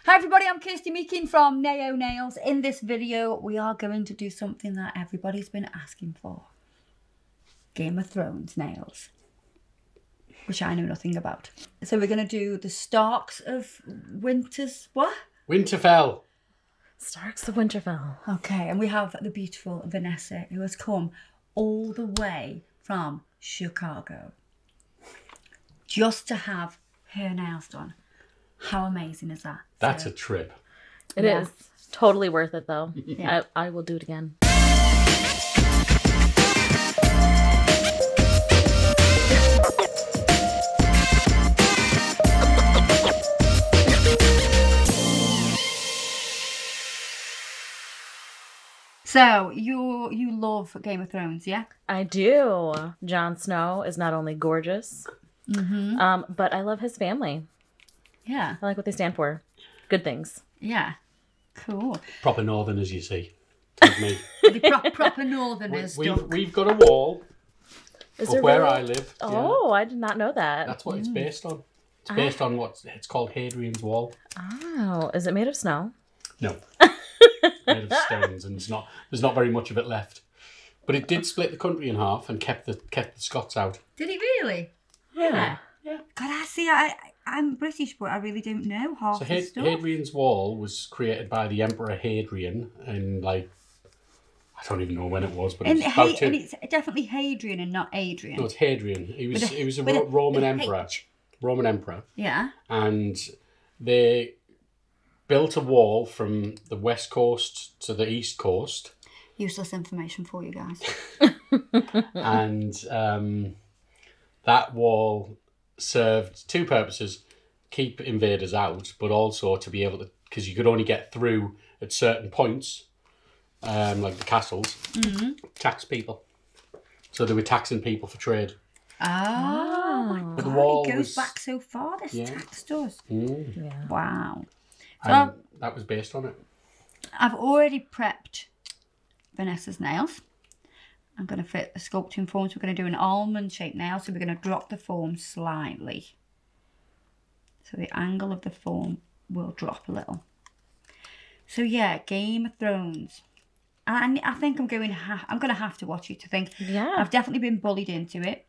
Hi everybody, I'm Kirsty Meakin from Naio Nails. In this video, we are going to do something that everybody's been asking for. Game of Thrones nails, which I know nothing about. So we're going to do the Starks of Winterfell. Starks of Winterfell. Okay, and we have the beautiful Venessa, who has come all the way from Chicago just to have her nails done. How amazing is that? That's a trip. It is. Totally worth it, though. Yeah. I will do it again. So, you love Game of Thrones, yeah? I do. Jon Snow is not only gorgeous, but I love his family. Yeah. I like what they stand for. Good things. Yeah. Cool. Proper northerners, you see. Like me. The proper northerners. We've got a wall Is up where I live. Oh, I did not know that. That's what it's based on. It's based on it's called Hadrian's Wall. Oh, is it made of snow? No. Made of stones, and there's not very much of it left. But it did split the country in half and kept the Scots out. Did he really? Yeah. God, I'm British, but I really don't know half So the stuff. Hadrian's Wall was created by the Emperor Hadrian, and I don't even know when it was, but And it's it's definitely Hadrian and not Adrian. No, it's Hadrian. He was a with a Roman H. emperor. Roman emperor. Yeah. And they built a wall from the west coast to the east coast. Useless information for you guys. And that wall served two purposes: keep invaders out, but also to be able to, because you could only get through at certain points, like the castles, tax people. So they were taxing people for trade. Oh my But the God, wall it goes was- back so far, this tax does. Yeah. Wow. And So that was based on it. I've already prepped Vanessa's nails. I'm going to fit the sculpting form. So we're going to do an almond-shaped nail. So we're going to drop the form slightly. So the angle of the form will drop a little. So yeah, Game of Thrones. And I think I'm going to have to watch it to think. Yeah. I've definitely been bullied into it.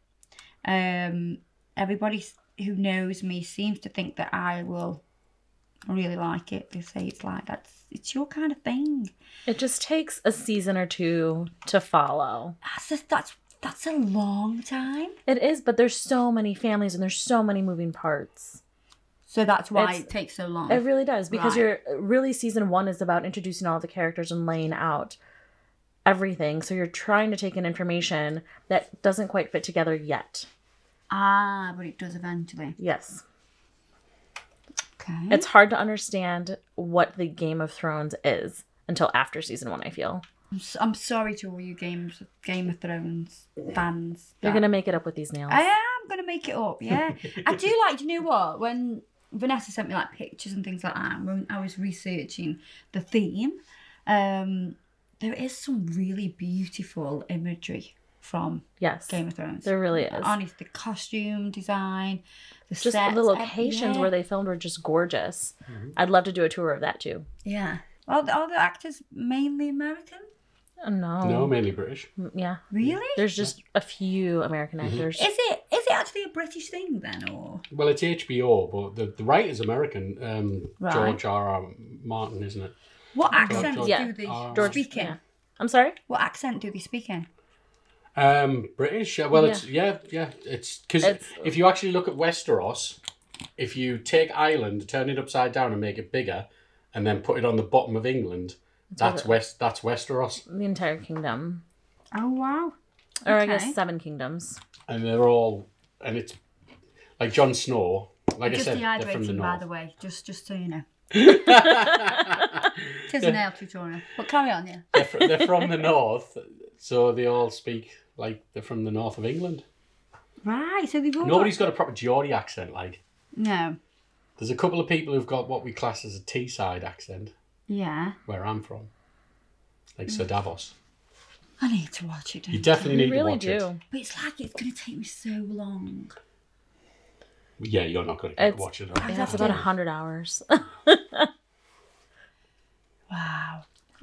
Everybody who knows me seems to think that I will really like it. They say it's your kind of thing. It just takes a season or two to follow. That's a long time. It is, but there's so many families and there's so many moving parts. So that's why it takes so long. It really does, because Right. season one is about introducing all the characters and laying out everything. So you're trying to take in information that doesn't quite fit together yet. But it does eventually. Yes. Okay. It's hard to understand what the Game of Thrones is until after season one, I feel. I'm sorry to all you Game of Thrones fans. You're going to make it up with these nails. I am going to make it up, yeah. I do like, do you know what? When Vanessa sent me like pictures and things like that, when I was researching the theme, there is some really beautiful imagery from Yes. Game of Thrones. There really is. Honest, the costume design, the Just sets, the locations where they filmed were just gorgeous. I'd love to do a tour of that too. Yeah. Well, are the actors mainly American? No. No, mainly British. Yeah. Really? There's just a few American actors. Is it actually a British thing then, or? Well, it's HBO, but the writer's American. Right. George R.R. Martin, isn't it? What accent George- do they speak in? Yeah. I'm sorry? What accent do they speak in? British. Well, Yeah. it's because if you actually look at Westeros, if you take Ireland, turn it upside down, and make it bigger, and then put it on the bottom of England, that's Westeros, The entire kingdom. Oh wow! Or I Okay. guess 7 kingdoms. and they're all, and it's like Jon Snow. Like Just I said, they're from the dehydrating, by north. the way, just so you know. It is a nail tutorial, but carry on, yeah. They're from the north, so they all speak like they're from the north of England. Right, so they've all Nobody's got a proper Geordie accent. Like, No. there's a couple of people who've got what we class as a Teesside accent, Yeah. where I'm from, like Sir Davos. I need to watch it. You definitely need You really to watch do. it. But it's like it's going to take me so long. Yeah, you're not going to watch it. That's about 100 hours.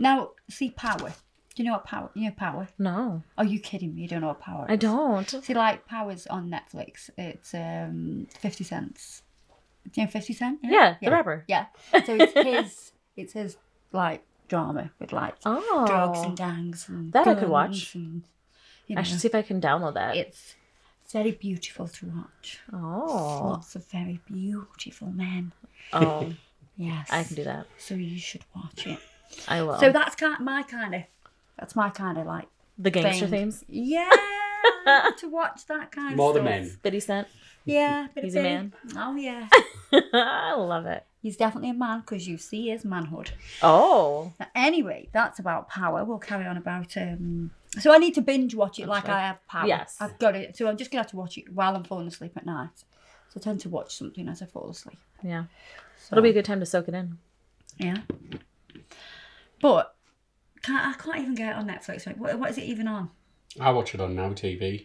Now, see Power. Do you know what Power? You know Power? No. Are you kidding me? You don't know what Power is? I don't. See, like, Power's on Netflix. It's 50 cents. Do you know 50 Cent? Yeah, the rapper. Yeah. So it's his, like, drama with, like, drugs and gangs and that guns I could watch. And, I should see if I can download that. It's very beautiful to watch. Oh. Lots of very beautiful men. Oh. Yes. I can do that. So you should watch it. I will. So that's my kind of like the gangster thing. themes? Yeah. To watch that kind More of the stuff. men. 50 Cent? Yeah. He's a man? Oh, yeah. I love it. He's definitely a man because you see his manhood. Oh. Now, anyway, that's about Power. We'll carry on about... So I need to binge watch it like I have Power. Yes. I've got it. So I'm just going to have to watch it while I'm falling asleep at night. So I tend to watch something as I fall asleep. Yeah. So, It'll be a good time to soak it in. Yeah. But I can't even get it on Netflix. Like, what is it even on? I watch it on Now TV.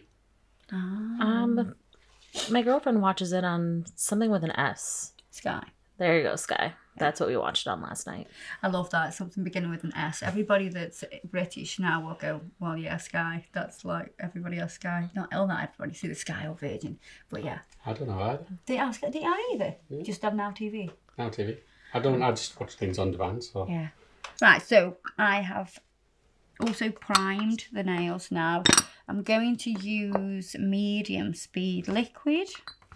My girlfriend watches it on something with an S. Sky. There you go, Sky. That's what we watched on last night. I love that. Something beginning with an S. Everybody that's British now will go, well, yeah, Sky. That's like, everybody has Sky. Not everybody. See the Sky or Virgin. But yeah. I don't know either. Did I either? Yeah. Just have Now TV. Now TV. I just watch things on demand, so. Yeah. Right, so I have also primed the nails now. I'm going to use medium speed liquid.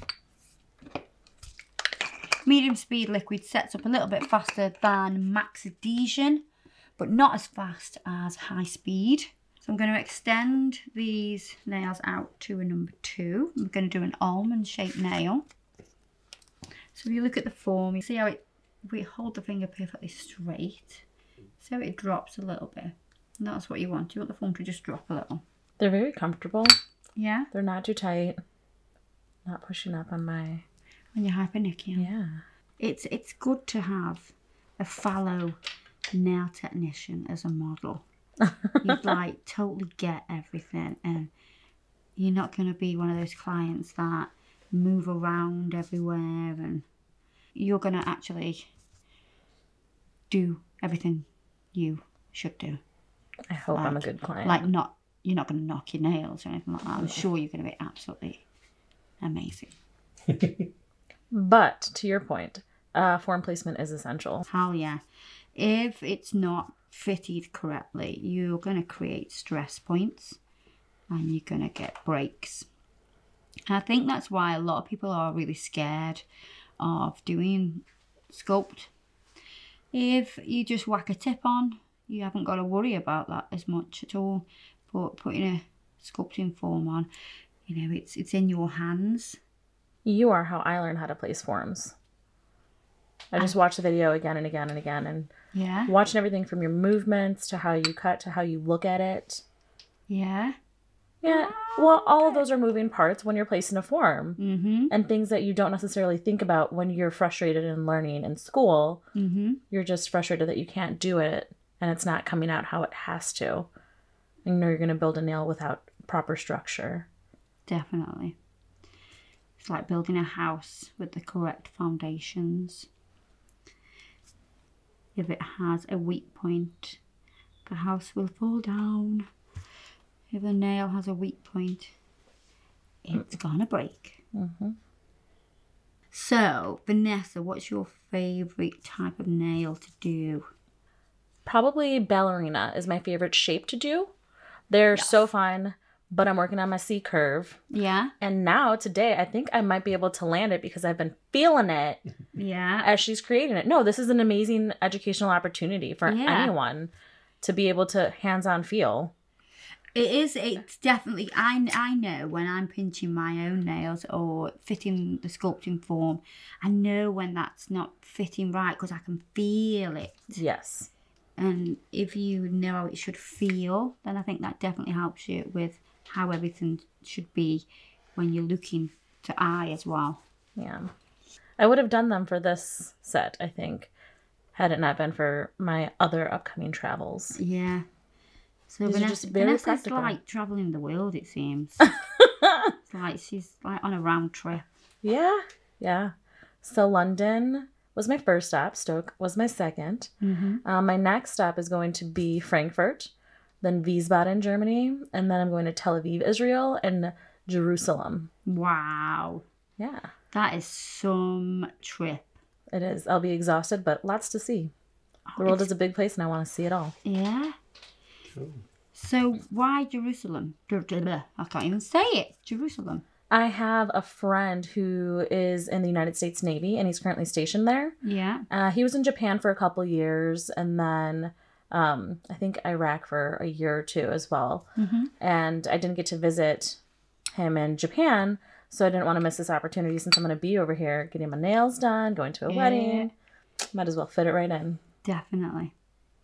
Medium speed liquid sets up a little bit faster than max adhesion, but not as fast as high speed. So I'm going to extend these nails out to a number 2. I'm going to do an almond-shaped nail. So if you look at the form, you see how we hold the finger perfectly straight, so it drops a little bit. And that's what you want. You want the form to just drop a little. They're very comfortable. Yeah? They're not too tight. Not pushing up on my... When you're hypernicking. Yeah. It's good to have a fallow nail technician as a model. You'd like totally get everything, and you're not going to be one of those clients that move around everywhere, and you're going to actually do everything you should do. I hope I'm a good client. Like you're not going to knock your nails or anything like that. I'm sure you're going to be absolutely amazing. But to your point, form placement is essential. Hell yeah. If it's not fitted correctly, you're going to create stress points and you're going to get breaks. And I think that's why a lot of people are really scared of doing sculpt. If you just whack a tip on, you haven't got to worry about that as much at all. But putting a sculpting form on, you know, it's in your hands. You are how I learned how to place forms. I just watch the video again and again and again, and yeah, watching everything from your movements to how you cut to how you look at it. Yeah. Yeah. Well, all of those are moving parts when you're placing a form, and things that you don't necessarily think about when you're frustrated in learning in school. You're just frustrated that you can't do it, and it's not coming out how it has to. And you know you're going to build a nail without proper structure. Definitely. It's like building a house with the correct foundations. If it has a weak point, the house will fall down. If the nail has a weak point, it's gonna break. So, Venessa, what's your favourite type of nail to do? Probably ballerina is my favorite shape to do. They're so fun. But I'm working on my C curve. Yeah. And now, today, I think I might be able to land it because I've been feeling it. Yeah. As she's creating it. No, this is an amazing educational opportunity for anyone to be able to hands-on feel. It is. It's definitely, I know when I'm pinching my own nails or fitting the sculpting form, I know when that's not fitting right because I can feel it. Yes. And if you know how it should feel, then I think that definitely helps you with how everything should be when you're looking to eye as well. Yeah. I would have done them for this set, I think, had it not been for my other upcoming travels. Yeah. So Vanessa's like travelling the world, it seems. It's like she's like on a round trip. Yeah. Yeah. So London, was my first stop. Stoke was my second. My next stop is going to be Frankfurt, then Wiesbaden, Germany, and then I'm going to Tel Aviv, Israel, and Jerusalem. Wow. Yeah. That is some trip. It is. I'll be exhausted, but lots to see. The world is a big place and I want to see it all. Yeah. Cool. So why Jerusalem? I can't even say it. Jerusalem. I have a friend who is in the United States Navy and he's currently stationed there. Yeah. He was in Japan for a couple years and then I think Iraq for a year or two as well. And I didn't get to visit him in Japan, so I didn't want to miss this opportunity since I'm going to be over here getting my nails done, going to a wedding. Might as well fit it right in. Definitely.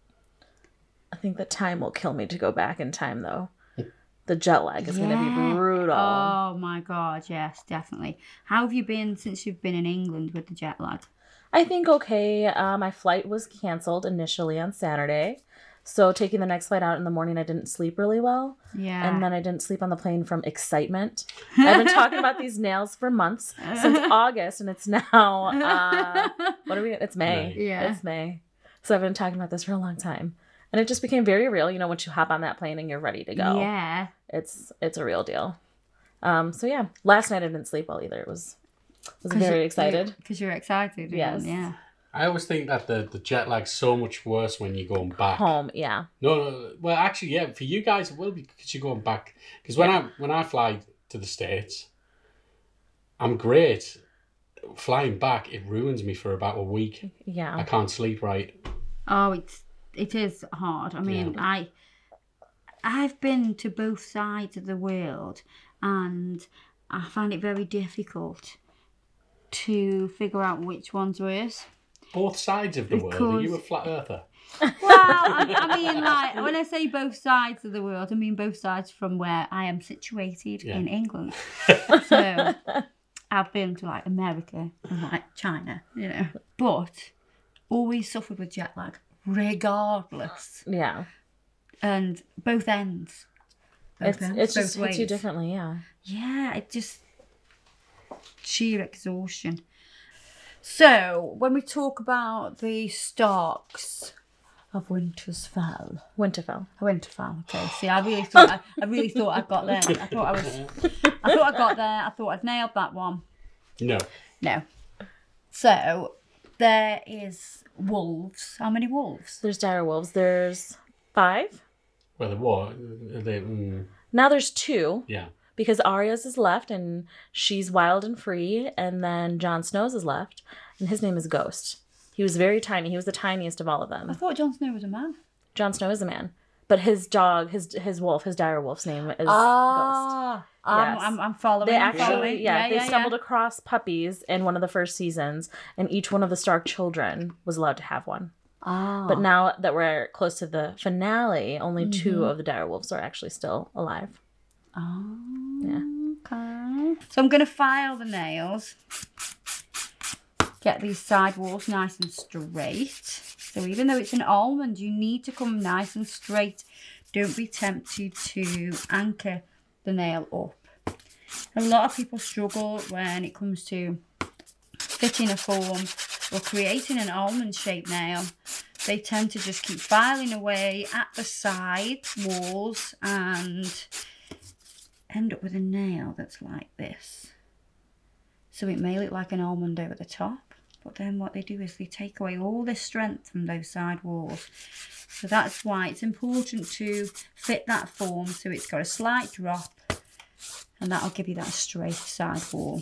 I think the time will kill me to go back in time, though. The jet lag is going to be brutal. Oh, my God. Yes, definitely. How have you been since you've been in England with the jet lag? I think okay. My flight was canceled initially on Saturday. So taking the next flight out in the morning, I didn't sleep really well. Yeah. And then I didn't sleep on the plane from excitement. I've been talking about these nails for months, since August, and it's now, what are we, it's May. Yeah. It's May. So I've been talking about this for a long time. And it just became very real, you know, once you hop on that plane and you're ready to go. Yeah. It's a real deal. So yeah, last night I didn't sleep well either. Was very excited. Because you're excited. Yes. Yeah. I always think that the jet lag's so much worse when you're going back home. Yeah. No. Well, actually, yeah. For you guys, it will be because you're going back. Because when I fly to the States, I'm great. Flying back, it ruins me for about a week. Yeah. I can't sleep right. Oh, it is hard. I mean, yeah. I've been to both sides of the world, and I find it very difficult to figure out which one's worse. Both sides of the world? Are you a flat earther? Well, I mean, like, when I say both sides of the world, I mean both sides from where I am situated in England. So I've been to, like, America and, like, China, you know. But always suffered with jet lag, regardless. Yeah. And both ends. It just hits you differently, yeah. Yeah, it just... sheer exhaustion. So, when we talk about the stocks of Winterfell, okay. See, I really thought I got there. I thought I got there. I thought I'd nailed that one. No. So, there is wolves. How many wolves? There's dire wolves. There's 5. Well, what? Now there's 2. Yeah. Because Arya's is left, and she's wild and free, and then Jon Snow's is left, and his name is Ghost. He was very tiny. He was the tiniest of all of them. I thought Jon Snow was a man. Jon Snow is a man. But his dog, his wolf, his dire wolf's name is Ghost. Yes. I'm following. They stumbled across puppies in one of the first seasons, and each one of the Stark children was allowed to have one. But now that we're close to the finale, only 2 of the dire wolves are actually still alive. Oh, yeah. Okay. So I'm going to file the nails. Get these side walls nice and straight. So even though it's an almond, you need to come nice and straight. Don't be tempted to anchor the nail up. A lot of people struggle when it comes to fitting a form or creating an almond-shaped nail. They tend to just keep filing away at the side walls and end up with a nail that's like this. So it may look like an almond over the top, but then what they do is they take away all the strength from those side walls. So that's why it's important to fit that form so it's got a slight drop, and that'll give you that straight side wall.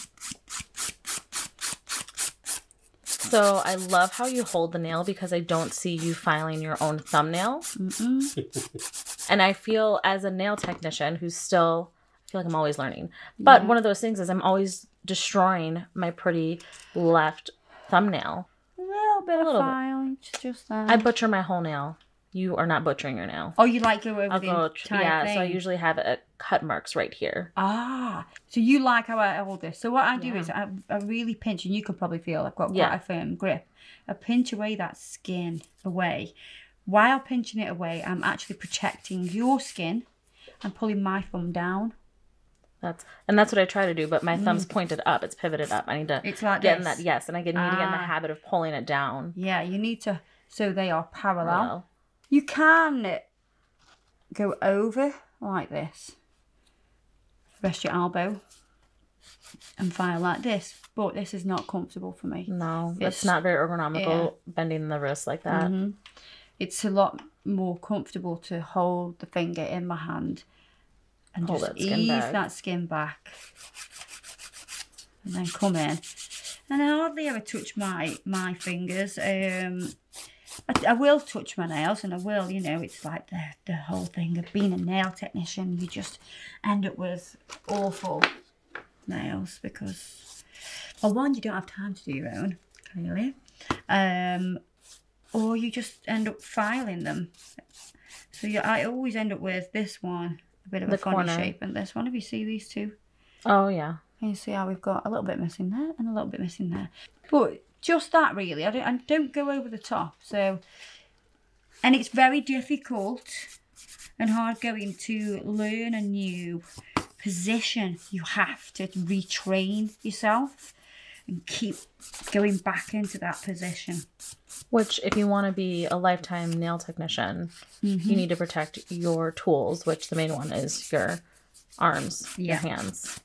So I love how you hold the nail because I don't see you filing your own thumbnail. And I feel as a nail technician who's still, I feel like I'm always learning. But one of those things is I'm always destroying my pretty left thumbnail. A little bit of filing, just that. I butcher my whole nail. You are not butchering your nail. Oh, you like go over the entire thing? So I usually have cut marks right here. So you like how I hold this. So what I do is I really pinch, and you can probably feel I've got quite a firm grip. I pinch away that skin away. While pinching it away, I'm actually protecting your skin and pulling my thumb down. That's what I try to do, but my thumb's pointed up. It's pivoted up. I need to it's like get this. in that, yes, and I need to get in the habit of pulling it down. Yeah, you need to, so they are parallel. You can go over like this. Rest your elbow and file like this, but this is not comfortable for me. No, it's not very ergonomical, bending the wrist like that. It's a lot more comfortable to hold the finger in my hand and just ease that skin back and then come in. And I hardly ever touch my fingers. I will touch my nails, and I will, you know, it's like the whole thing of being a nail technician. You just end up with awful nails because, well, one, you don't have time to do your own, clearly. Or you just end up filing them. So I always end up with this one, a bit of a funny shape, and this one, if you see these two. Oh, yeah. And you see how we've got a little bit missing there and a little bit missing there. But just that, really. I don't go over the top. So, and it's very difficult and hard going to learn a new position. You have to retrain yourself and keep going back into that position. Which, if you want to be a lifetime nail technician, you need to protect your tools, which the main one is your arms, your hands.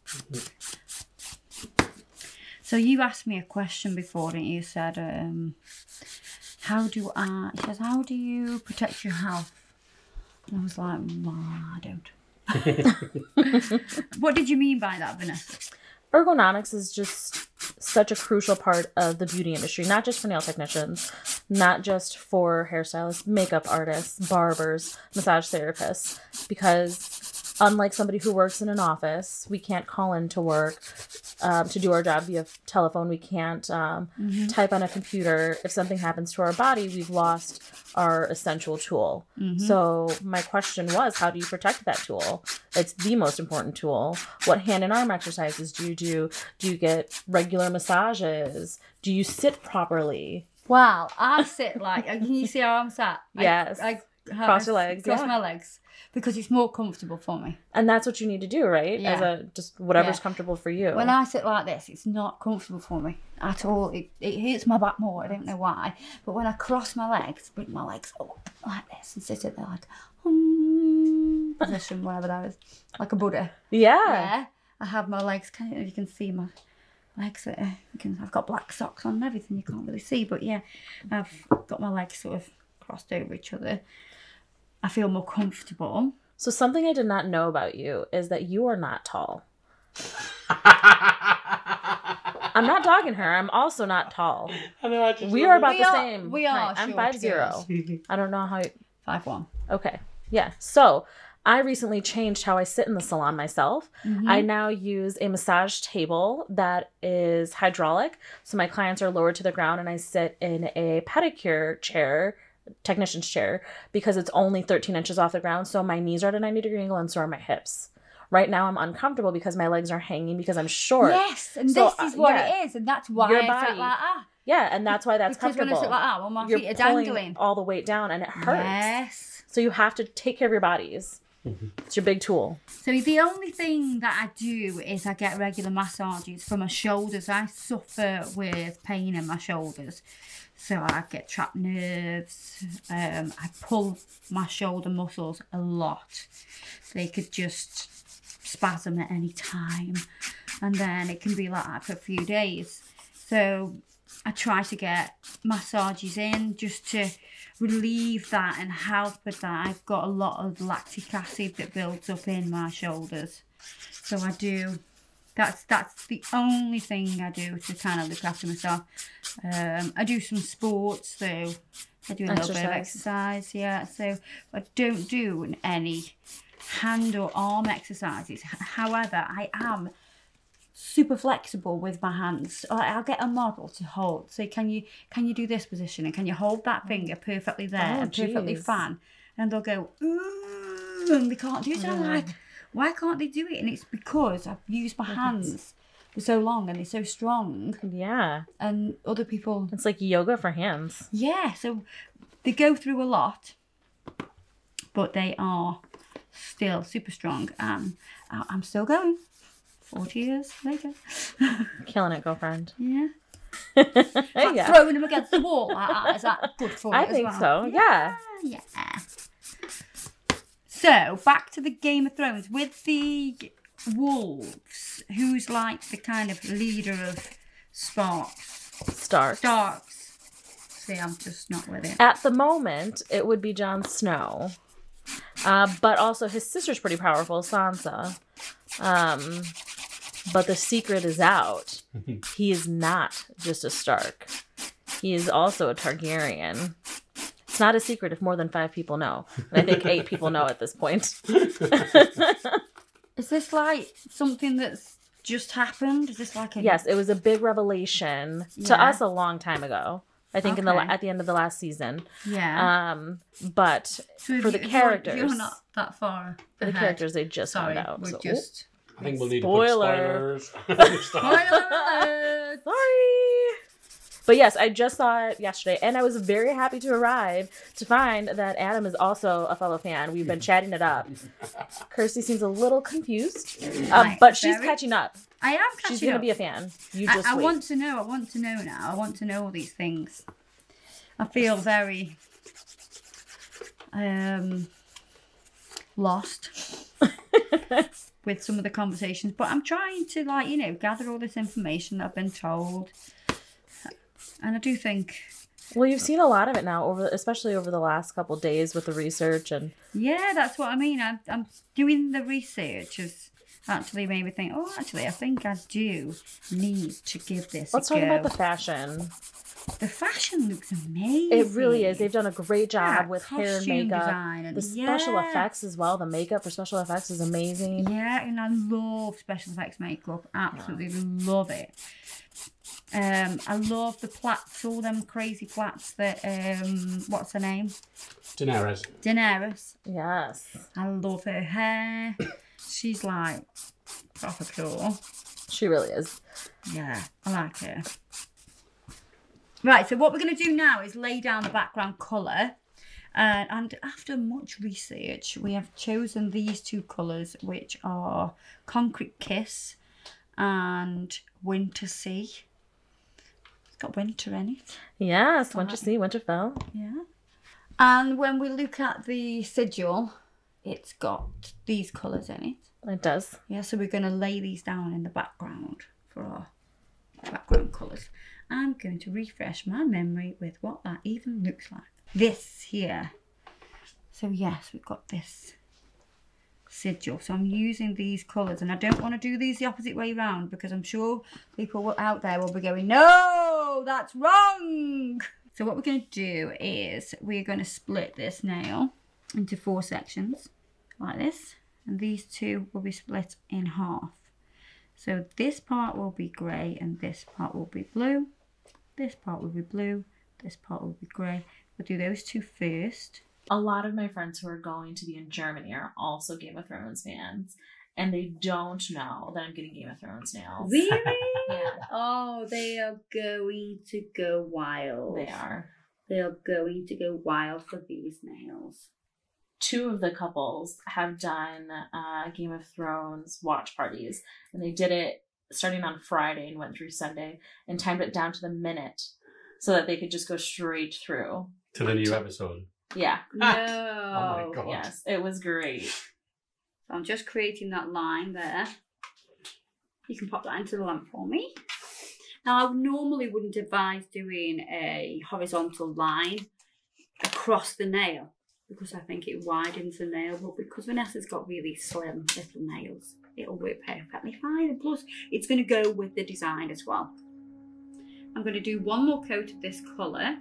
So you asked me a question before, didn't you? You said, how do you protect your health? And I was like, well, I don't. What did you mean by that, Vanessa? Ergonomics is just such a crucial part of the beauty industry, not just for nail technicians, not just for hairstylists, makeup artists, barbers, massage therapists, because unlike somebody who works in an office, we can't call in to work to do our job via telephone. We can't type on a computer. If something happens to our body, we've lost our essential tool. So my question was, how do you protect that tool? It's the most important tool. What hand and arm exercises do you do? Do you get regular massages? Do you sit properly? Well, I sit like, can you see how I'm sat? Yes. I cross your legs. Cross my legs. Because it's more comfortable for me. And that's what you need to do, right? Yeah. Just whatever's comfortable for you. When I sit like this, it's not comfortable for me at all. It hurts my back more. I don't know why. But when I cross my legs, bring my legs up like this and sit it there like, position, whatever that is. Like a Buddha. Yeah. I have my legs, you can see my legs there. I've got black socks on and everything you can't really see. But yeah, I've got my legs sort of crossed over each other. I feel more comfortable. So something I did not know about you is that you are not tall. I'm not dogging her. I'm also not tall. We are about the same. We are. I'm 5'0". I don't know how. 5'1". Okay. Yeah. So I recently changed how I sit in the salon myself. I now use a massage table that is hydraulic. So my clients are lowered to the ground and I sit in a pedicure chair, technician's chair, because it's only 13 inches off the ground. So my knees are at a 90-degree angle and so are my hips. Right now I'm uncomfortable because my legs are hanging because I'm short. Yes, and so, this is what it is, and that's why I sit like that. Yeah, and that's why that's because comfortable. When I sit like that, well, my You're feet are pulling dangling all the weight down and it hurts. Yes. So you have to take care of your bodies. It's your big tool. So the only thing that I do is I get regular massages for my shoulders. I suffer with pain in my shoulders. So I get trapped nerves. I pull my shoulder muscles a lot. They could just spasm at any time. And then it can be like that for a few days. So I try to get massages in just to relieve that and help with that. I've got a lot of lactic acid that builds up in my shoulders. So I do. That's the only thing I do to kind of look after myself. I do some sports, so I do a little bit of exercise, yeah. So I don't do any hand or arm exercises. However, I am super flexible with my hands. I'll get a model to hold. So can you do this position and can you hold that finger perfectly there and perfectly fan? And they'll go, ooh, and they can't do it. I'm like, why can't they do it? And it's because I've used my hands for so long and they're so strong. Yeah. And other people... It's like yoga for hands. Yeah, so they go through a lot, but they are still super strong. And I'm still going. 40 years later. Killing it, girlfriend. Yeah. Yeah. Throwing them against the wall. Is that good for I it as think well? so. Yeah. Yeah. So, back to the Game of Thrones. With the wolves, who's like the kind of leader of Starks? See, I'm just not with it. At the moment, it would be Jon Snow. But also his sister's pretty powerful, Sansa. But the secret is out. He is not just a Stark. He is also a Targaryen. It's not a secret if more than 5 people know. And I think 8 people know at this point. Is this like something that's just happened? Is this like a... Yes, it was a big revelation to us a long time ago. I think at the end of the last season. Yeah. But so for the characters... You're not that far ahead. The characters, they just found out. We're so. just... I think we'll need to put spoilers. Spoiler! Sorry! But yes, I just saw it yesterday, and I was very happy to arrive to find that Adam is also a fellow fan. We've been chatting it up. Kirsty seems a little confused, but she's catching up. I am catching up. She's going to be a fan. You just I wait. want to know. I want to know now. I want to know all these things. I feel very lost with some of the conversations, but I'm trying to, like, you know, gather all this information that I've been told. And I do think... Well, you've seen a lot of it now, especially over the last couple of days with the research. And yeah, that's what I mean. I'm doing the research has actually made me think, oh, actually, I think I do need to give this Let's a go. talk about the fashion. The fashion looks amazing. It really is. They've done a great job with hair and makeup. Design and the special effects as well. The makeup for special effects is amazing. Yeah, and I love special effects makeup. Absolutely love it. I love the plaits, all them crazy plaits that, what's her name? Daenerys. Yes. I love her hair. She's like proper cool. She really is. Yeah, I like her. Right, so what we're going to do now is lay down the background colour. And after much research, we have chosen these 2 colours, which are Concrete Kiss and Winter Sea. It's got winter in it. Yes, Winter Sea, Winterfell. Yeah. And when we look at the sigil, it's got these colours in it. It does. Yeah, so we're going to lay these down in the background for our background colours. I'm going to refresh my memory with what that even looks like. This here. So yes, we've got this sigil. So I'm using these colours, and I don't want to do these the opposite way around because I'm sure people out there will be going, no, that's wrong. So what we're going to do is we're going to split this nail into 4 sections like this, and these 2 will be split in half. So this part will be grey and this part will be blue. This part will be blue, this part will be grey. We'll do those 2 first. A lot of my friends who are going to be in Germany are also Game of Thrones fans, and they don't know that I'm getting Game of Thrones nails. Really? Yeah. Oh, they are going to go wild. They are. They are going to go wild for these nails. 2 of the couples have done Game of Thrones watch parties, and they did it starting on Friday and went through Sunday and timed it down to the minute so that they could just go straight through to the new episode. Yeah. No. Oh my god. Yes, it was great. So I'm just creating that line there. You can pop that into the lamp for me. Now, I normally wouldn't advise doing a horizontal line across the nail because I think it widens the nail, but because Vanessa's got really slim little nails, it'll work perfectly fine. And plus, it's going to go with the design as well. I'm going to do 1 more coat of this colour.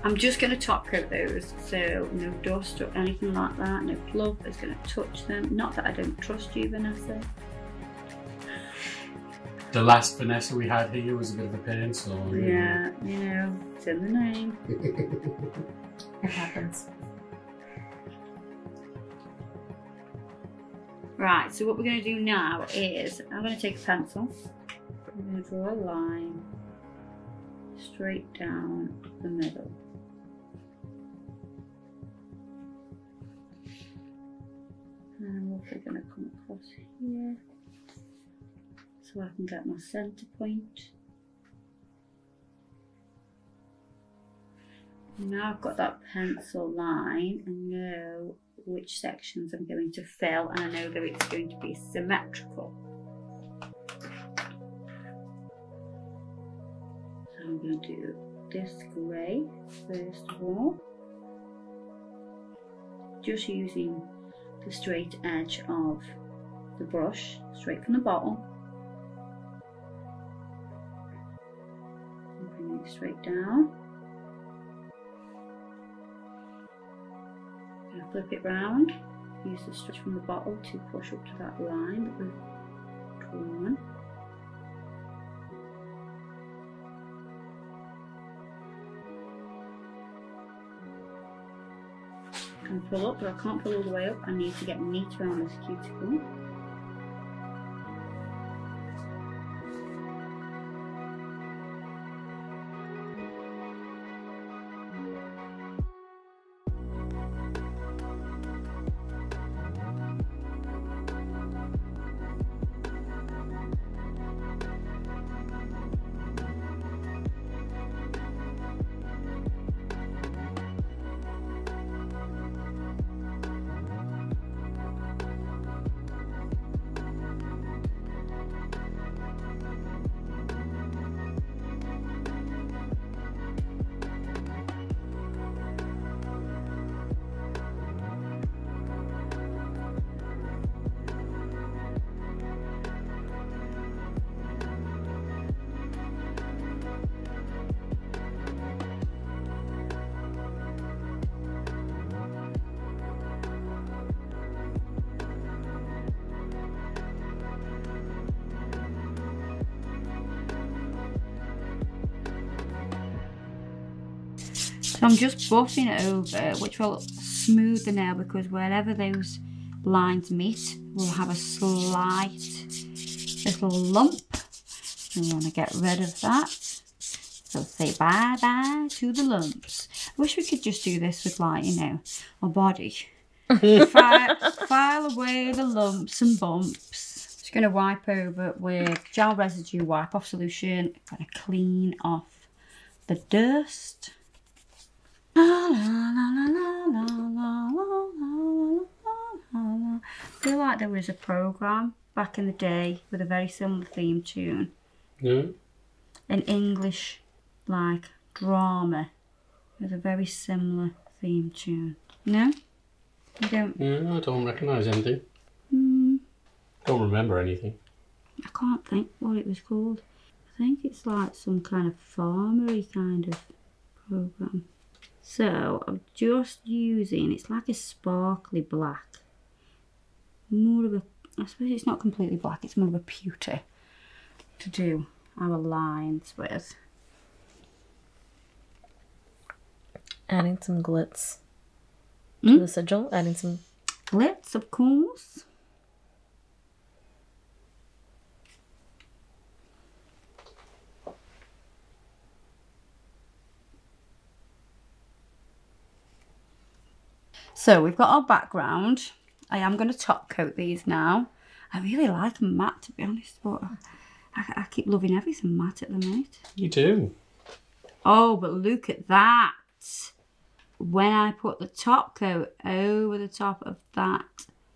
I'm just going to top coat those, so no dust or anything like that, no fluff is going to touch them. Not that I don't trust you, Vanessa. The last Venessa we had here was a bit of a pain, so... Yeah, you know, it's in the name. It happens. Right, so what we're going to do now is, I'm going to take a pencil, I'm going to draw a line straight down the middle. And we're going to come across here, so I can get my centre point. Now I've got that pencil line, I know which sections I'm going to fill, and I know that it's going to be symmetrical. So I'm going to do this grey first of all, just using the straight edge of the brush, straight from the bottle. And bring it straight down. Flip it round, use the stretch from the bottle to push up to that line that we've drawn. I can pull up, but I can't pull all the way up. I need to get neat around this cuticle. So I'm just buffing it over, which will smooth the nail, because wherever those lines meet, we'll have a slight little lump. We want to get rid of that. So say bye-bye to the lumps. I wish we could just do this with, like, you know, our body. File away the lumps and bumps. Just going to wipe over with Gel Residue Wipeoff Solution. Going to clean off the dust. I feel like there was a programme back in the day with a very similar theme tune. Yeah. An English, like, drama with a very similar theme tune. No? You don't? Yeah, I don't recognise anything. Don't remember anything. I can't think what it was called. I think it's like some kind of farmery kind of programme. So I'm just using, it's like a sparkly black. More of a, I suppose it's not completely black, it's more of a pewter to do our lines with. Adding some glitz to the sigil, adding some glitz, of course. So we've got our background. I am going to top coat these now. I really like them matte, to be honest, but I keep loving everything matte at the minute. You do. Oh, but look at that. When I put the top coat over the top of that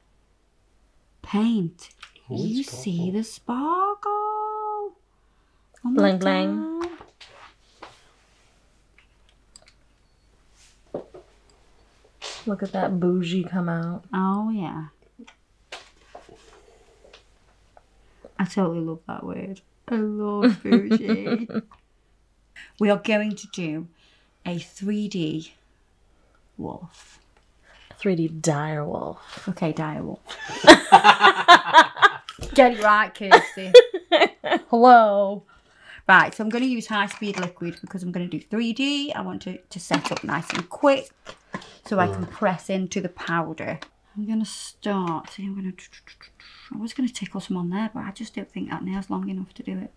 paint, you see the sparkle. Oh, bling bling. Look at that bougie come out. Oh, yeah. I totally love that word. I love bougie. We are going to do a 3D wolf. 3D dire wolf. Okay, dire wolf. Get it right, Kirsty. Hello. Right, so I'm going to use high-speed liquid because I'm going to do 3D. I want it to set up nice and quick so I can press into the powder. I'm going to start. See, I was going to tickle some on there, but I just don't think that nail's long enough to do it.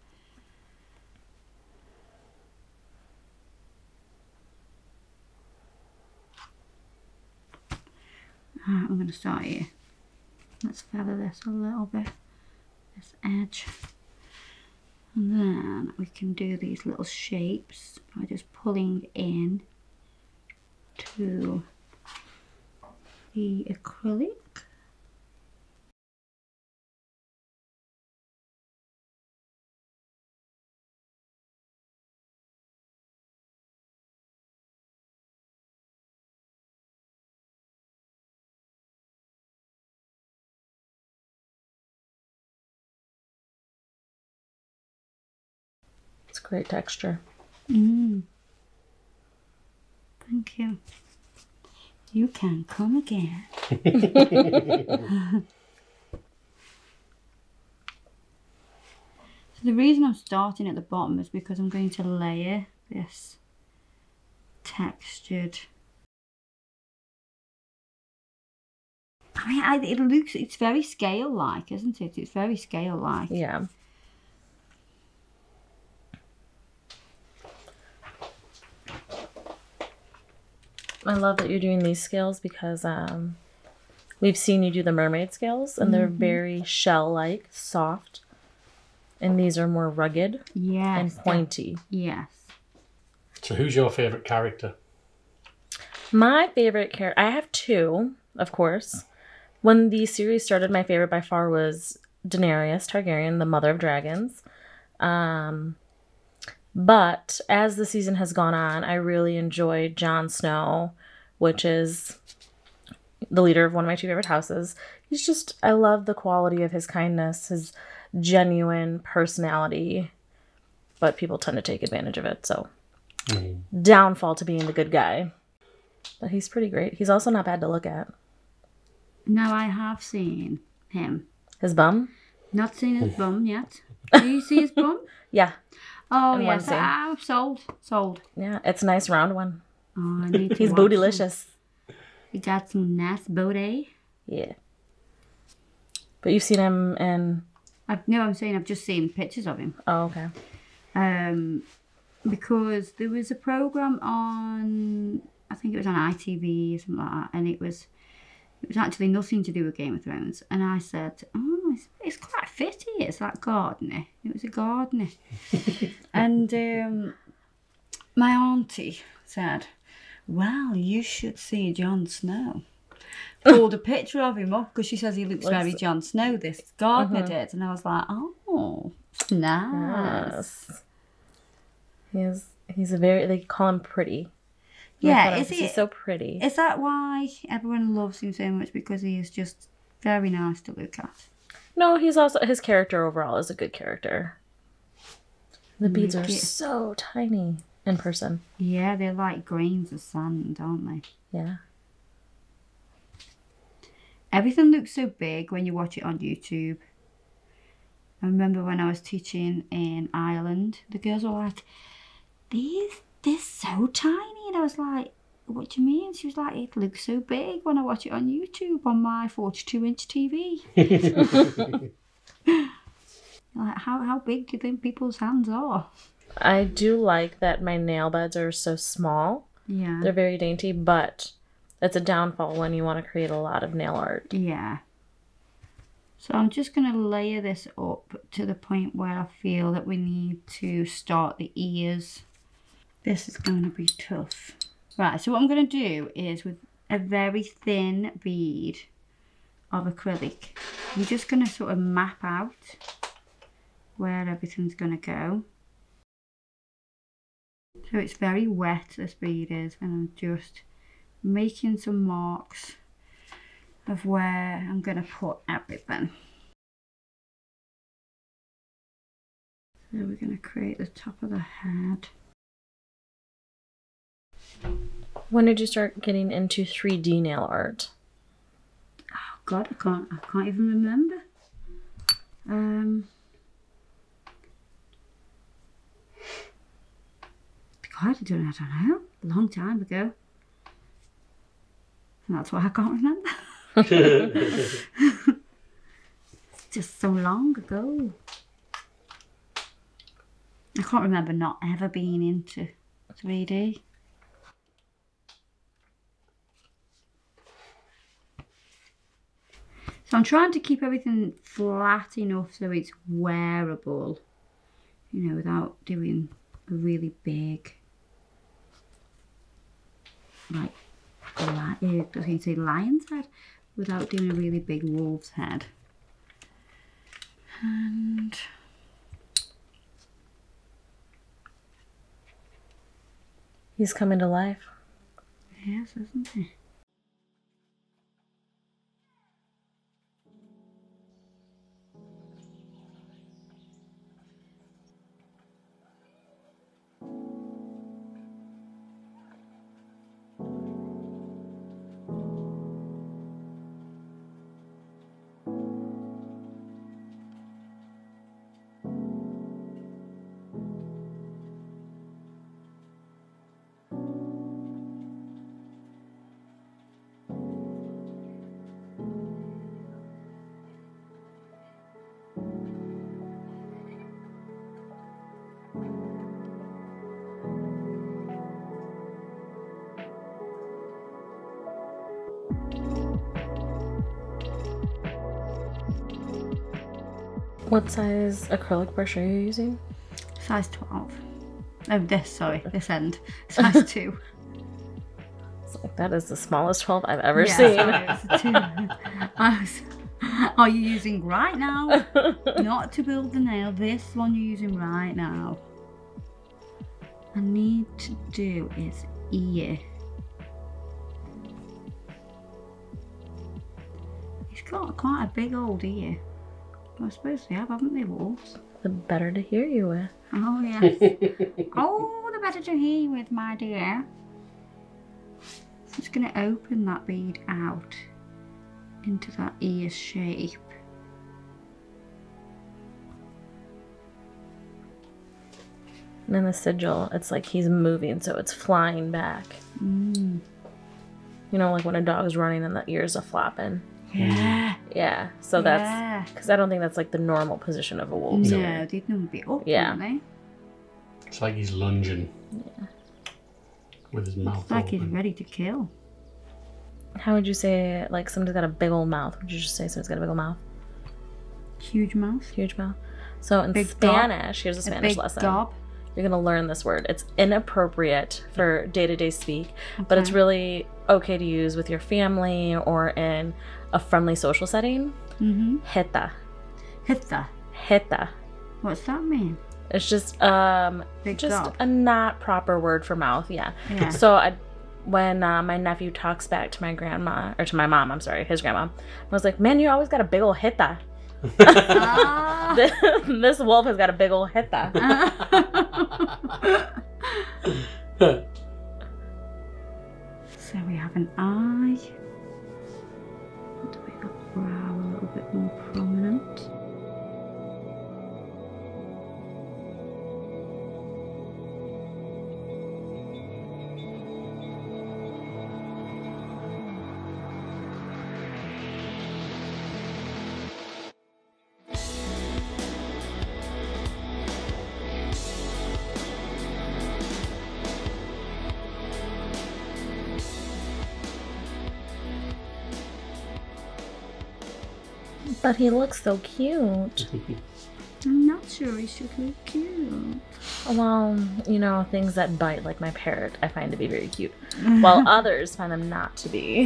Right, I'm going to start here. Let's feather this a little bit, this edge. And then we can do these little shapes by just pulling in to the acrylic. It's great texture. Thank you. You can come again. So the reason I'm starting at the bottom is because I'm going to layer this textured. I mean, it's very scale-like, isn't it? It's very scale-like. Yeah. I love that you're doing these scales because we've seen you do the mermaid scales and they're very shell-like, soft. And these are more rugged and pointy. Yes. So who's your favourite character? My favorite character, I have two, of course. When the series started, my favorite by far was Daenerys Targaryen, the mother of dragons. But as the season has gone on, I really enjoyed Jon Snow, which is the leader of one of my two favorite houses. I love the quality of his kindness, his genuine personality, but people tend to take advantage of it, so downfall to being the good guy. But he's pretty great. He's also not bad to look at. Now I have seen him. His bum? Not seen his bum yet. Do you see his bum? Yeah. Oh, yes. Sold. Yeah, it's a nice round one. Oh, I need to He's watch bootylicious. He got some nice booty. Yeah. But you've seen him in... I've just seen pictures of him. Oh, okay. Because there was a program on, I think it was on ITV or something like that, and it was actually nothing to do with Game of Thrones. And I said, oh, it's quite fitty. It's like gardener. It was a gardener. And my auntie said, well, you should see Jon Snow. Pulled a picture of him up because she says he looks very Jon Snow, this gardener did. And I was like, oh, nice. Yes. He's a very, they call him pretty. Yeah, he's so pretty. Is that why everyone loves him so much? Because he is just very nice to look at? No, his character overall is a good character. The beads are so tiny in person. Yeah, they're like grains of sand, aren't they? Yeah. Everything looks so big when you watch it on YouTube. I remember when I was teaching in Ireland, the girls were like, they're so tiny. And I was like, what do you mean? She was like, it looks so big when I watch it on YouTube on my 42-inch TV. Like, how big do you think people's hands are? I do like that my nail beds are so small. Yeah. They're very dainty, but it's a downfall when you want to create a lot of nail art. Yeah. So I'm just going to layer this up to the point where I feel that we need to start the ears. This is going to be tough. Right, so what I'm going to do is with a very thin bead of acrylic, I'm just going to sort of map out where everything's going to go. So it's very wet, this bead is, and I'm just making some marks of where I'm going to put everything. So we're going to create the top of the head. When did you start getting into 3D nail art? Oh God, I can't even remember. God, I don't know. A long time ago. And that's why I can't remember. It's just so long ago. I can't remember not ever being into 3D. So I'm trying to keep everything flat enough so it's wearable, you know, without doing a really big, like, I was going to say lion's head, without doing a really big wolf's head. And he's coming to life. yes, isn't he? What size acrylic brush are you using? Size 12. Oh, this end. Size 2. It's like, that is the smallest 12 I've ever seen. Are you using right now? Not to build the nail. This one you're using right now. I need to do is ear. He's got quite a big old ear. I suppose they have, haven't they, wolves? The better to hear you with. Oh, yes. Oh, the better to hear you with, my dear. I'm just going to open that bead out into that ear shape. And then the sigil, it's like he's moving, so it's flying back. Mm. You know, like when a dog's running and the ears are flapping. Yeah. Yeah, so that's, because I don't think that's like the normal position of a wolf. No, they'd normally be up, wouldn't they? It's like he's lunging. Yeah. With his mouth like open. He's ready to kill. How would you say, like, somebody's got a big old mouth? Would you just say somebody's got a big old mouth? Huge mouth. Huge mouth. So in big Spanish, here's a Spanish big lesson. Gob. You're going to learn this word. It's inappropriate for day-to-day speak, but it's really okay to use with your family or in a friendly social setting. Mm-hmm. Jeta. Jeta. Jeta. What's that mean? It's just big just gob. a not proper word for mouth. Yeah. So when my nephew talks back to my grandma, or to my mom, I'm sorry, his grandma, I was like, man, you always got a big old jeta. This wolf has got a big old jeta. So we have an eye. To make the brow a little bit more prominent. But he looks so cute. I'm not sure he should look cute. Well, you know, things that bite, like my parrot, I find to be very cute, while others find them not to be.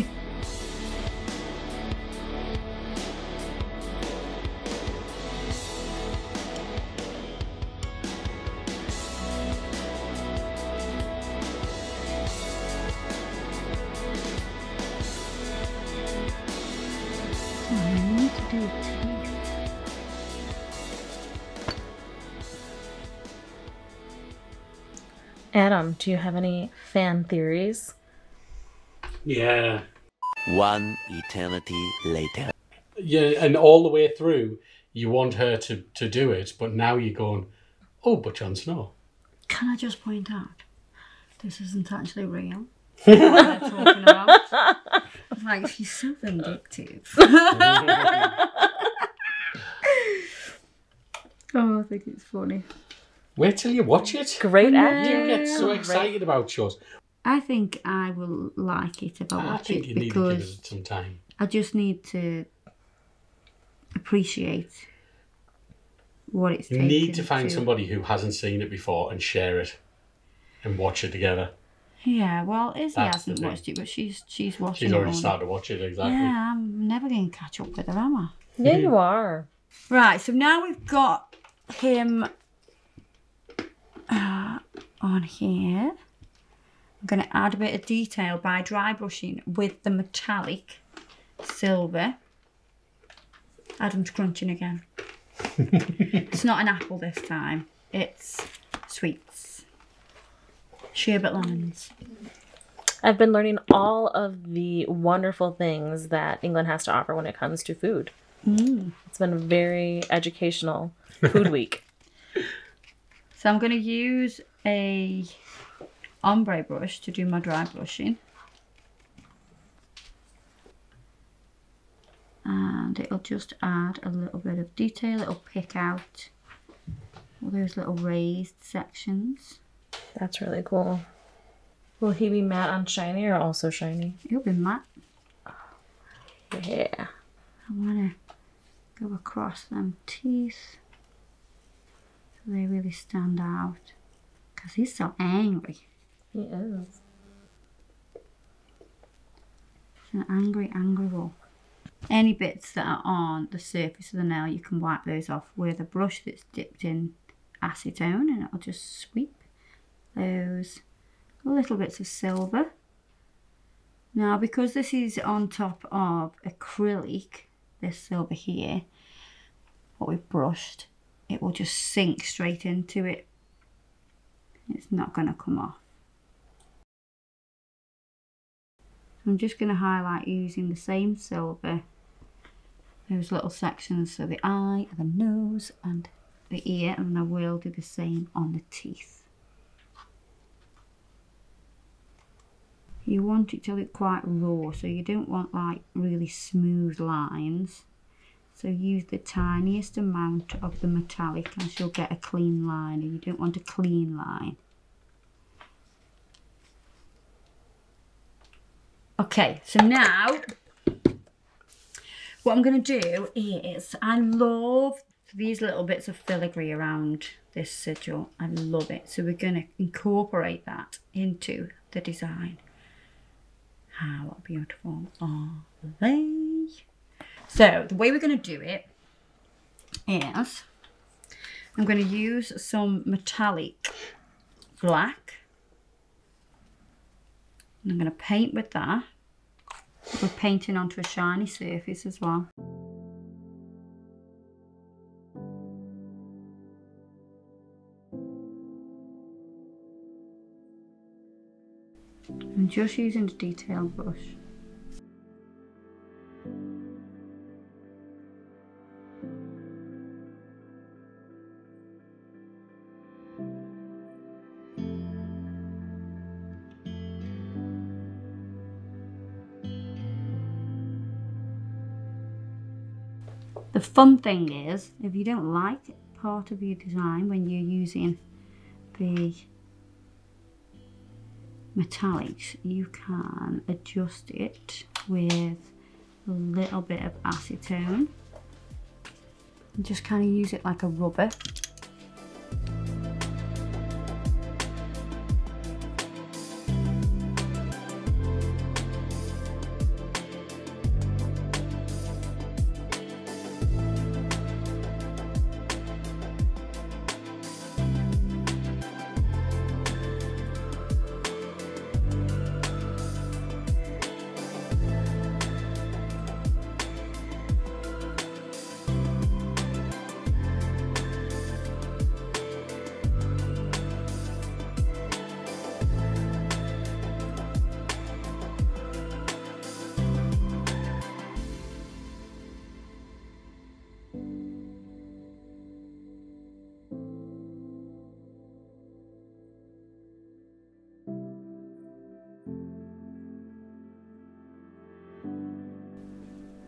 Adam, do you have any fan theories? Yeah. One eternity later. Yeah, and all the way through, you want her to do it, but now you're going, oh, but Jon Snow. Can I just point out, this isn't actually real. What they're talking about. It's like, she's so vindictive. Oh, I think it's funny. Wait till you watch it. Great acting. You get so excited about shows. I think I will like it if I watch it, you need to give it some time. I just need to appreciate what it's You need to find somebody who hasn't seen it before and share it and watch it together. Yeah, well, Izzy hasn't watched it, but she's watching it. She's already started to watch it, exactly. Yeah, I'm never going to catch up with her, am I? Yeah, you are. Right, so now we've got him on here. I'm going to add a bit of detail by dry brushing with the metallic silver. Adam's crunching again. It's not an apple this time. It's sweets. Sherbet lemons. I've been learning all of the wonderful things that England has to offer when it comes to food. It's been a very educational food week. So I'm going to use a ombre brush to do my dry brushing. And it'll just add a little bit of detail. It'll pick out all those little raised sections. That's really cool. Will he be matte on shiny or also shiny? It'll be matte. Yeah. I want to go across them teeth so they really stand out. Because he's so angry. He is. It's an angry look. Any bits that are on the surface of the nail, you can wipe those off with a brush that's dipped in acetone, and it'll just sweep those little bits of silver. Now, because this is on top of acrylic, this silver here, what we've brushed, it will just sink straight into it. It's not going to come off. I'm just going to highlight using the same silver, those little sections, so the eye, the nose and the ear, and I will do the same on the teeth. You want it to look quite raw, so you don't want like really smooth lines. So use the tiniest amount of the metallic and you'll get a clean line, and you don't want a clean line. Okay, so now what I'm going to do is, I love these little bits of filigree around this sigil. I love it. So we're going to incorporate that into the design. How beautiful are they? So the way we're going to do it is, I'm going to use some metallic black. And I'm going to paint with that. We're painting onto a shiny surface as well. I'm just using the detail brush. The fun thing is, if you don't like part of your design when you're using the metallics, you can adjust it with a little bit of acetone and just kind of use it like a rubber.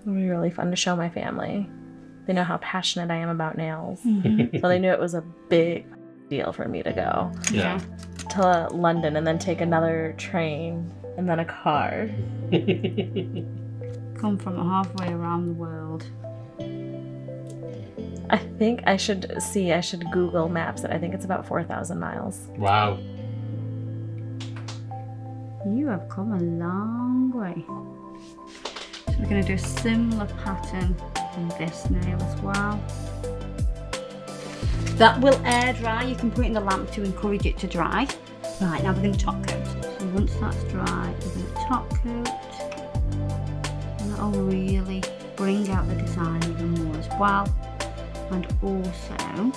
It'll be really fun to show my family. They know how passionate I am about nails. So they knew it was a big deal for me to go. Yeah. To London and then take another train and then a car. Come from halfway around the world. I think I should Google Maps it. I think it's about 4,000 miles. Wow. You have come a long way. So we're going to do a similar pattern on this nail as well. That will air dry. You can put it in the lamp to encourage it to dry. Right, now we're going to top coat. So once that's dry, we're going to top coat. And that'll really bring out the design even more as well. And also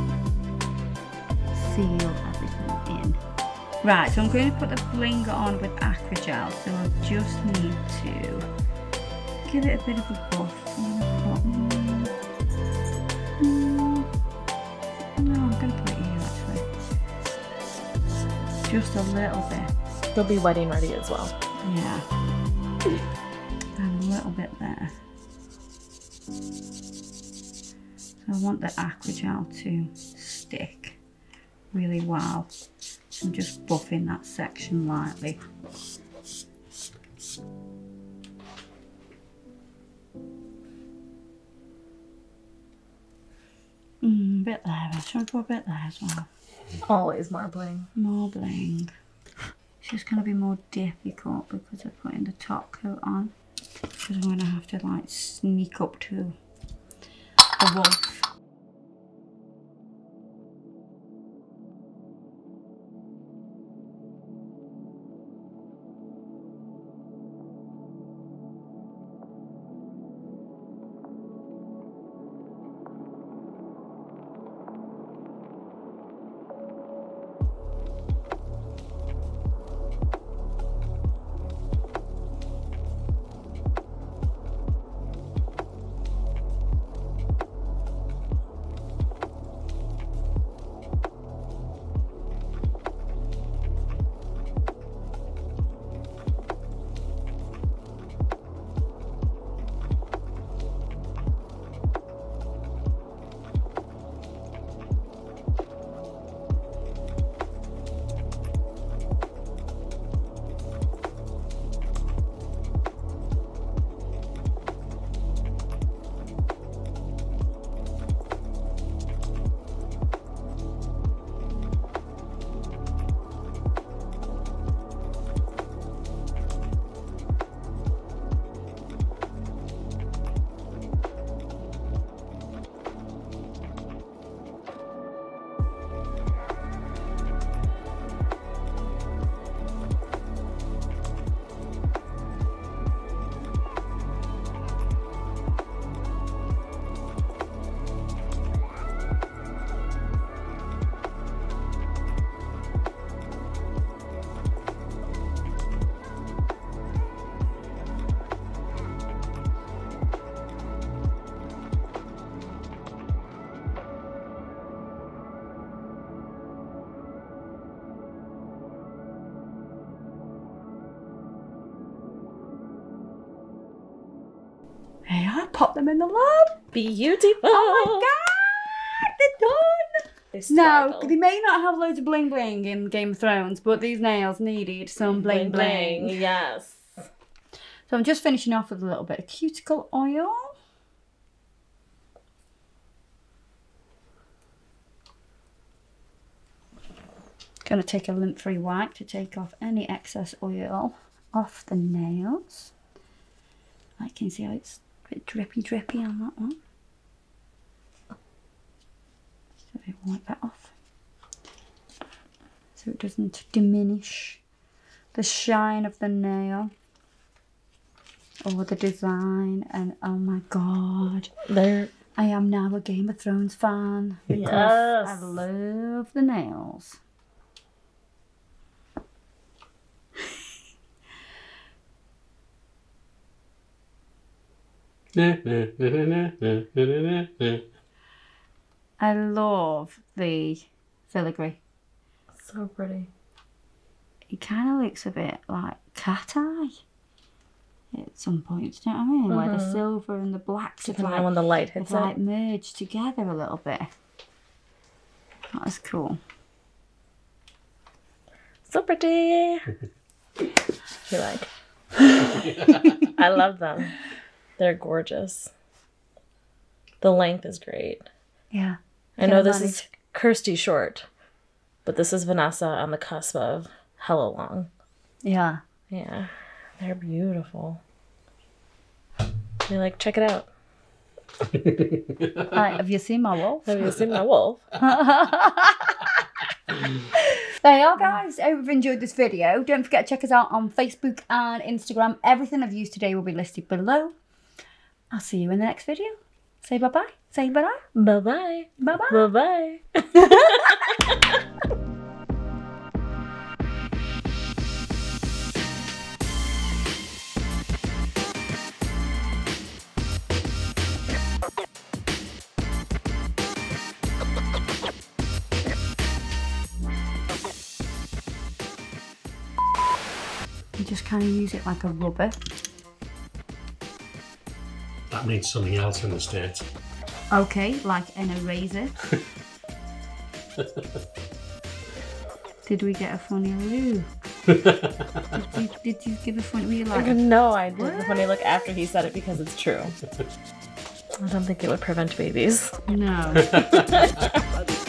seal everything in. Right, so I'm going to put the blinger on with aqua gel. So I just need to give it a bit of a buff. I'm going to put it here actually. Just a little bit. They'll be wedding ready as well. Yeah. And a little bit there. So I want the aqua gel to stick really well. So I'm just buffing that section lightly. Bit there. Should I put a bit there as well? Always more bling. More bling. It's just going to be more difficult because I'm putting the top coat on. Because I'm going to have to like sneak up to the wolf. Hey, I popped them in the lab. Beautiful. Oh my god, they're done. Now, they may not have loads of bling bling in Game of Thrones, but these nails needed some bling bling. Yes. So I'm just finishing off with a little bit of cuticle oil. Going to take a lint-free wipe to take off any excess oil off the nails. I can see how it's a bit drippy on that one. So I wipe that off so it doesn't diminish the shine of the nail or the design. And oh my god, I am now a Game of Thrones fan because I love the nails. I love the filigree. So pretty. It kind of looks a bit like cat eye. at some points, do you know what I mean? Where the silver and the blacks have like, when the light hits it. Like merged together a little bit. That was cool. So pretty. You like? I love them. They're gorgeous. The length is great. Yeah. I know this is Kirsty short, but this is Venessa on the cusp of hella long. Yeah. Yeah. They're beautiful. You're like, check it out. Have you seen my wolf? Have you seen my wolf? There you are, guys. I hope you've enjoyed this video. Don't forget to check us out on Facebook and Instagram. Everything I've used today will be listed below. I'll see you in the next video. Say bye-bye. Say bye-bye. Bye-bye. Bye-bye. Bye-bye. You just kind of use it like a rubber. That means something else in the States. Okay, like an eraser. Did we get a funny look? did you give a funny, were you like? No, I did a funny look after he said it because it's true. I don't think it would prevent babies. No.